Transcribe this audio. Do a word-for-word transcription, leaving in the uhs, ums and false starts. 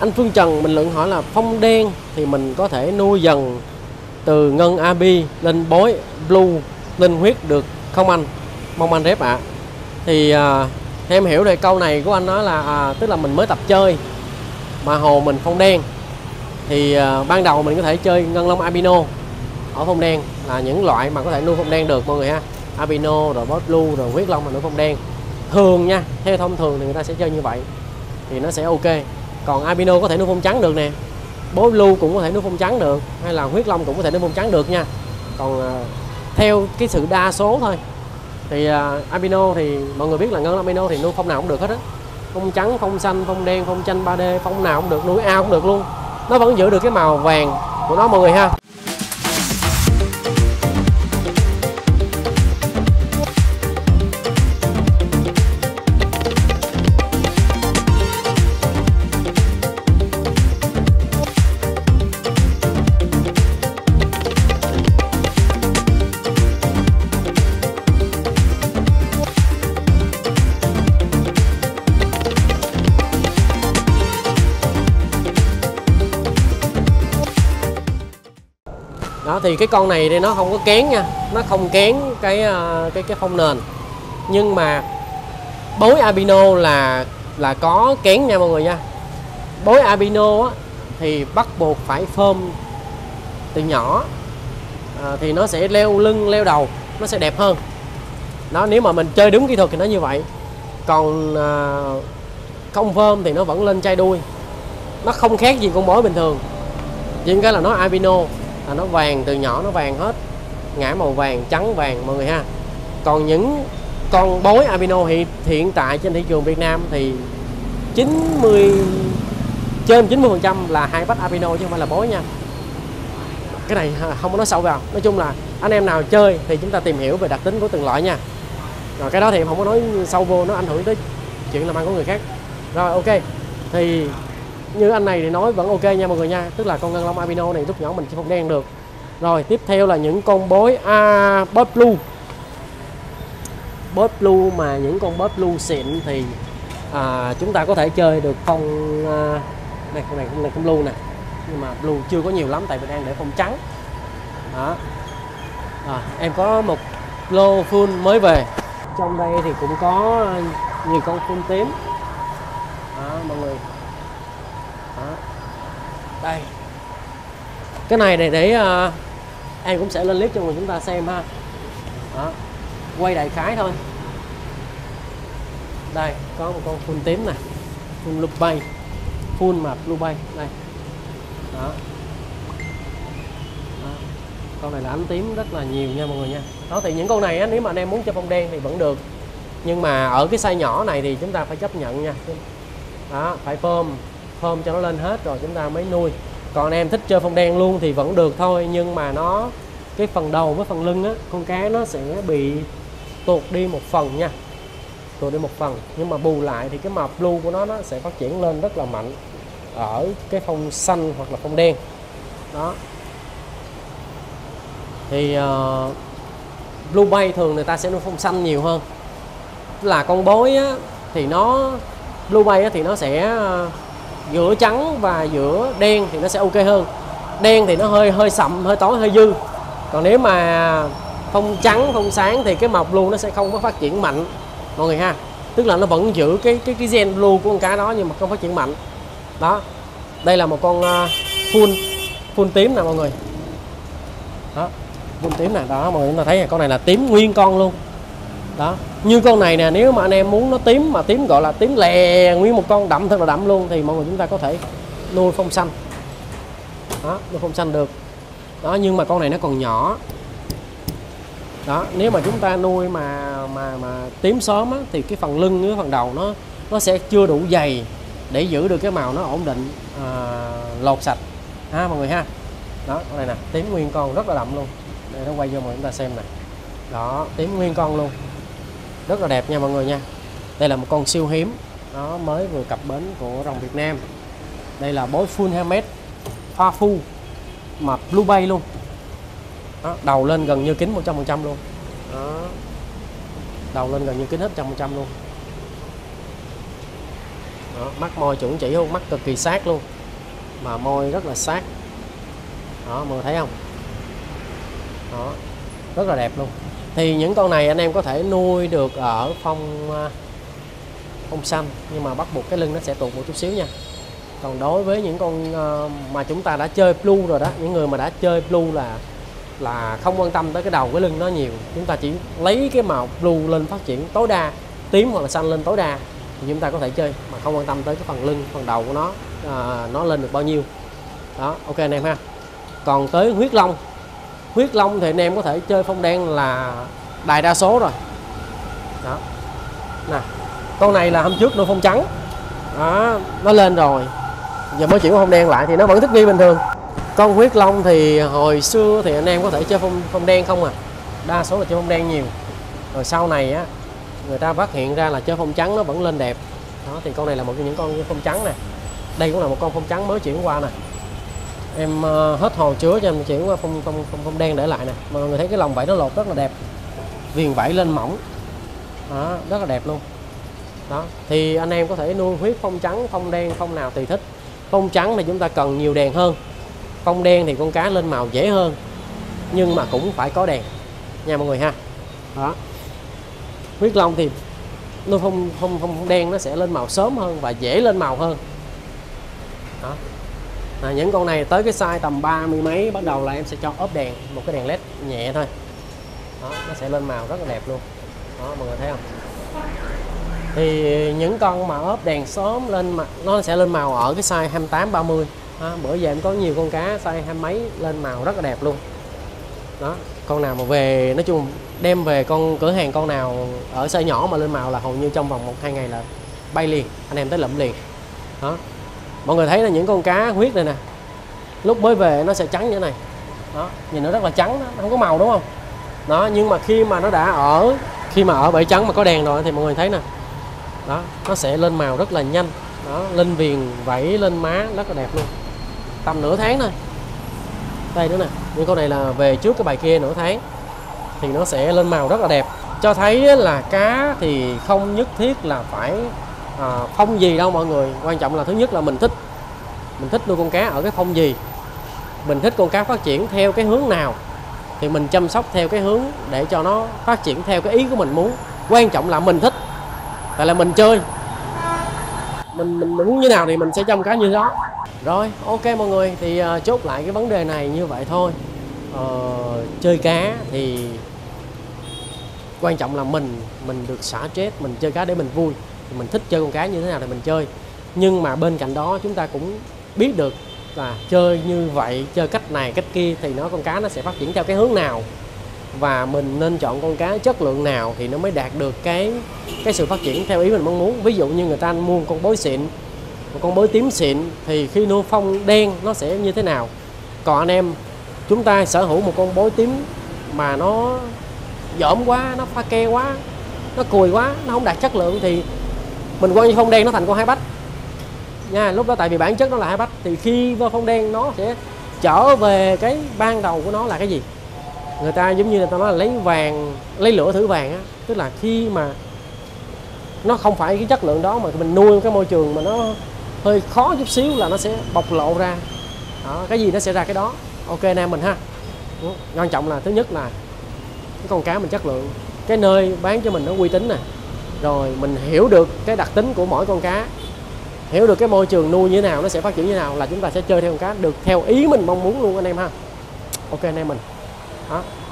anh Phương Trần mình luận hỏi là phong đen thì mình có thể nuôi dần từ ngân a bê lên bối blue linh huyết được không anh? Mong anh rep ạ. À. Thì à, theo em hiểu thì câu này của anh nói là à, tức là mình mới tập chơi mà hồ mình phong đen thì à, ban đầu mình có thể chơi ngân long albino ở phong đen là những loại mà có thể nuôi phong đen được mọi người ha. Albino rồi bối blue rồi huyết long mà nuôi phong đen thường nha, theo thông thường thì người ta sẽ chơi như vậy thì nó sẽ ok. Còn albino có thể nuôi phong trắng được nè, bối blue cũng có thể nuôi phong trắng được, hay là huyết long cũng có thể nuôi phong trắng được nha. Còn à, theo cái sự đa số thôi thì à, albino thì mọi người biết là ngân albino thì nuôi phong nào cũng được hết á, phong trắng, phong xanh, phong đen, phong chanh ba D, phong nào cũng được, nuôi ao cũng được luôn, nó vẫn giữ được cái màu vàng của nó mọi người ha. Đó thì cái con này thì nó không có kén nha, nó không kén cái cái cái phong nền, nhưng mà bối albino là là có kén nha mọi người nha. Bối albino á, thì bắt buộc phải phơm từ nhỏ à, thì nó sẽ leo lưng leo đầu, nó sẽ đẹp hơn. Đó, nếu mà mình chơi đúng kỹ thuật thì nó như vậy. Còn à, không phơm thì nó vẫn lên chai đuôi, nó không khác gì con bối bình thường, chỉ cái là nó albino là nó vàng từ nhỏ, nó vàng hết, ngã màu vàng trắng vàng mọi người ha. Còn những con bối albino hiện hiện tại trên thị trường Việt Nam thì chín mươi trên chín mươi phần trăm là hai vách albino chứ không phải là bối nha. Cái này không có nói sâu vào. Nói chung là anh em nào chơi thì chúng ta tìm hiểu về đặc tính của từng loại nha. Rồi cái đó thì em không có nói sâu vô, nó ảnh hưởng tới chuyện làm ăn của người khác. Rồi ok. Thì như anh này thì nói vẫn ok nha mọi người nha, tức là con ngân long albino này lúc nhỏ mình chỉ phong đen được. Rồi tiếp theo là những con bối à, bối blue. Bối blue mà những con bối blue xịn thì à, chúng ta có thể chơi được phong à, này con này con này con blue nè, nhưng mà blue chưa có nhiều lắm tại vì đang để phong trắng. Đó. À, em có một lô full mới về, trong đây thì cũng có nhiều con full tím. Đó, mọi người. Đó. Đây, cái này để để uh, em cũng sẽ lên clip cho người chúng ta xem ha. Đó. Quay đại khái thôi. Đây có một con full tím này, full blue bay, full mà blue bay đây. Đó. Đó. Con này là ánh tím rất là nhiều nha mọi người nha. Đó thì những con này á, nếu mà anh em muốn cho phong đen thì vẫn được, nhưng mà ở cái size nhỏ này thì chúng ta phải chấp nhận nha. Đó, phải phơm phơm cho nó lên hết rồi chúng ta mới nuôi. Còn anh em thích chơi phong đen luôn thì vẫn được thôi, nhưng mà nó cái phần đầu với phần lưng á, con cá nó sẽ bị tuột đi một phần nha, tuột đi một phần, nhưng mà bù lại thì cái màu blue của nó nó sẽ phát triển lên rất là mạnh ở cái phong xanh hoặc là phong đen. Đó thì uh, blue bay thường người ta sẽ nuôi phong xanh nhiều hơn, là con bối á, thì nó blue bay á, thì nó sẽ uh, giữa trắng và giữa đen thì nó sẽ ok hơn. Đen thì nó hơi hơi sậm, hơi tối, hơi dư. Còn nếu mà phong trắng, phong sáng thì cái màu blue nó sẽ không có phát triển mạnh mọi người ha. Tức là nó vẫn giữ cái cái cái gen blue của con cá đó nhưng mà không phát triển mạnh. Đó. Đây là một con uh, full full tím nè mọi người. Đó, full tím nè, đó mọi người chúng ta thấy con này là tím nguyên con luôn. Đó, như con này nè, nếu mà anh em muốn nó tím mà tím gọi là tím lè nguyên một con đậm thật là đậm luôn thì mọi người chúng ta có thể nuôi phong xanh. Đó, nuôi phong xanh được. Đó, nhưng mà con này nó còn nhỏ. Đó, nếu mà chúng ta nuôi mà mà mà tím sớm á, thì cái phần lưng với phần đầu nó nó sẽ chưa đủ dày để giữ được cái màu nó ổn định, à, lột sạch ha mọi người ha. Đó, con này nè, tím nguyên con rất là đậm luôn. Đây nó quay cho mọi người chúng ta xem nè. Đó, tím nguyên con luôn. Rất là đẹp nha mọi người nha. Đây là một con siêu hiếm. Đó, mới vừa cập bến của rồng Việt Nam. Đây là bối full helmet pha phu mà blue bay luôn. Đó, đầu lên gần như kín một trăm phần trăm luôn. Đó. Đầu lên gần như kín hết một trăm phần trăm luôn. Đó, mắt môi chuẩn chỉ luôn, mắt cực kỳ sát luôn, mà môi rất là sát. Đó, mọi người thấy không? Đó, rất là đẹp luôn. Thì những con này anh em có thể nuôi được ở phong phong xanh, nhưng mà bắt buộc cái lưng nó sẽ tuột một chút xíu nha. Còn đối với những con mà chúng ta đã chơi blue rồi đó, những người mà đã chơi blue là là không quan tâm tới cái đầu cái lưng nó nhiều, chúng ta chỉ lấy cái màu blue lên phát triển tối đa, tím hoặc là xanh lên tối đa thì chúng ta có thể chơi, mà không quan tâm tới cái phần lưng, phần đầu của nó à, nó lên được bao nhiêu. Đó, ok anh em ha. Còn tới huyết long, huyết long thì anh em có thể chơi phong đen là đại đa số rồi. Đó, nè, con này là hôm trước nuôi phong trắng, đó, nó lên rồi, giờ mới chuyển phong đen lại thì nó vẫn thích nghi bình thường. Con huyết long thì hồi xưa thì anh em có thể chơi phong phong đen không à, đa số là chơi phong đen nhiều. Rồi sau này á, người ta phát hiện ra là chơi phong trắng nó vẫn lên đẹp. Đó, thì con này là một trong những con phong trắng nè. Đây cũng là một con phong trắng mới chuyển qua nè. Em uh, hết hồ chứa cho em chuyển qua phong phong phong, phong đen để lại nè. Mọi người thấy cái lồng vảy nó lột rất là đẹp, viền vảy lên mỏng. Đó, rất là đẹp luôn. Đó, thì anh em có thể nuôi huyết phong trắng, phong đen, phong nào tùy thích. Phong trắng thì chúng ta cần nhiều đèn hơn, phong đen thì con cá lên màu dễ hơn, nhưng mà cũng phải có đèn nha mọi người ha. Đó, huyết long thì nuôi phong phong phong đen nó sẽ lên màu sớm hơn và dễ lên màu hơn. Đó, à, những con này tới cái size tầm ba mươi mấy bắt đầu là em sẽ cho ốp đèn, một cái đèn led nhẹ thôi. Đó, nó sẽ lên màu rất là đẹp luôn. Đó, mọi người thấy không? Thì những con mà ốp đèn sớm lên mà nó sẽ lên màu ở cái size hai mươi tám ba mươi. Đó, bữa giờ em có nhiều con cá size hai mấy lên màu rất là đẹp luôn. Đó, con nào mà về nói chung đem về con cửa hàng con nào ở size nhỏ mà lên màu là hầu như trong vòng một hai ngày là bay liền, anh em tới lụm liền. Đó, mọi người thấy là những con cá huyết này nè, lúc mới về nó sẽ trắng như thế này. Đó, nhìn nó rất là trắng đó, nó không có màu đúng không? Đó, nhưng mà khi mà nó đã ở khi mà ở bẫy trắng mà có đèn rồi thì mọi người thấy nè. Đó, nó sẽ lên màu rất là nhanh. Đó, lên viền vảy, lên má rất là đẹp luôn. Tầm nửa tháng thôi. Đây nữa nè, những con này là về trước cái bài kia nửa tháng thì nó sẽ lên màu rất là đẹp. Cho thấy là cá thì không nhất thiết là phải à, phong gì đâu mọi người. Quan trọng là thứ nhất là mình thích mình thích nuôi con cá ở cái phong gì, mình thích con cá phát triển theo cái hướng nào thì mình chăm sóc theo cái hướng để cho nó phát triển theo cái ý của mình muốn. Quan trọng là mình thích, tại là mình chơi, mình mình muốn như nào thì mình sẽ chăm cá như đó. Rồi, ok mọi người, thì uh, chốt lại cái vấn đề này như vậy thôi. uh, Chơi cá thì quan trọng là mình mình được xả stress, mình chơi cá để mình vui, mình thích chơi con cá như thế nào thì mình chơi. Nhưng mà bên cạnh đó chúng ta cũng biết được là chơi như vậy, chơi cách này cách kia thì nó con cá nó sẽ phát triển theo cái hướng nào, và mình nên chọn con cá chất lượng nào thì nó mới đạt được cái cái sự phát triển theo ý mình mong muốn. Ví dụ như người ta mua con bối xịn, một con bối tím xịn thì khi nuôi phong đen nó sẽ như thế nào. Còn anh em chúng ta sở hữu một con bối tím mà nó dởm quá, nó pha ke quá, nó cùi quá, nó không đạt chất lượng thì mình quăng như phong đen nó thành con hai bách nha. Lúc đó tại vì bản chất nó là hai bách, thì khi vào phong đen nó sẽ trở về cái ban đầu của nó là cái gì, người ta giống như là ta nói là lấy vàng lấy lửa thử vàng á, tức là khi mà nó không phải cái chất lượng đó mà mình nuôi cái môi trường mà nó hơi khó chút xíu là nó sẽ bộc lộ ra. Đó, cái gì nó sẽ ra cái đó. Ok anh em mình ha. Quan trọng là thứ nhất là cái con cá mình chất lượng, cái nơi bán cho mình nó uy tín nè, rồi mình hiểu được cái đặc tính của mỗi con cá, hiểu được cái môi trường nuôi như thế nào nó sẽ phát triển như thế nào, là chúng ta sẽ chơi theo con cá được theo ý mình mong muốn luôn anh em ha. Ok anh em mình. Đó,